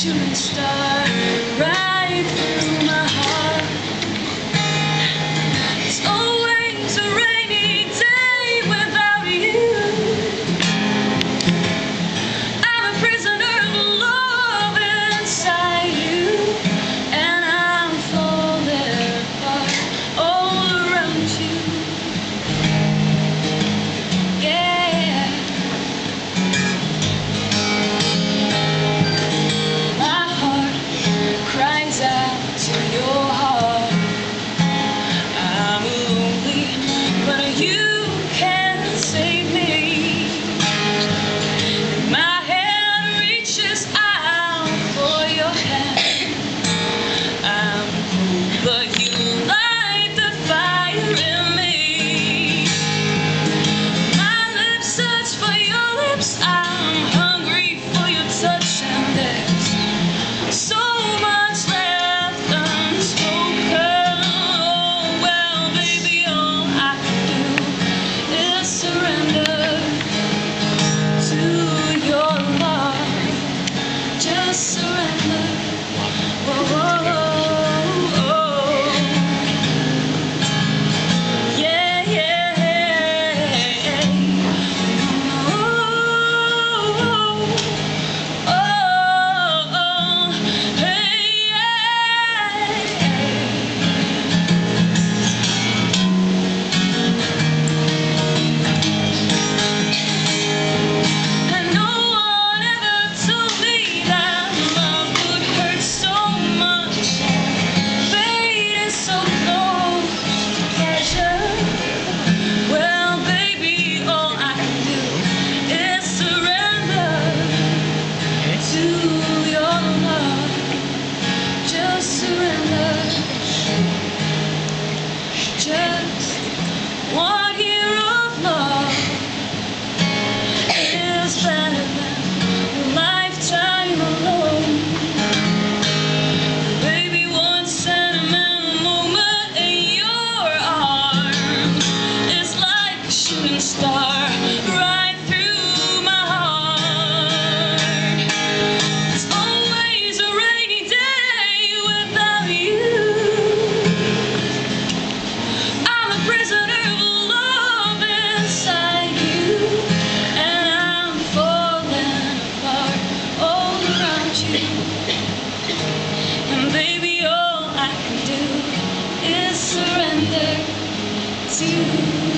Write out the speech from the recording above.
shooting star right through my heart. It's always a rainy day without you. I'm a prisoner of love inside you, and I'm falling apart all around you. Yeah. My heart cries out to your heart. I'm lonely, but you can save me. My hand reaches out for your hand. I'm cold, but you light the fire in me. My lips search for your lips. I'm hungry for your touch, and there's so much left unspoken. Oh, well, baby, all I can do is surrender to your love. Just surrender. Oh, oh, oh, oh. Yeah, yeah. Oh, oh, oh, hey, yeah. And no one ever told me that love would hurt so much. Fate is so close to pleasure. Well, baby, all I can do is surrender to your love. Just surrender. Just one year of love is better than a lifetime alone. Baby, one sentimental moment in your arms is like a shooting star right through my heart. It's always a rainy day without you. I'm a prisoner of love inside you, and I'm falling apart all around you. And baby, all I can do is surrender to you.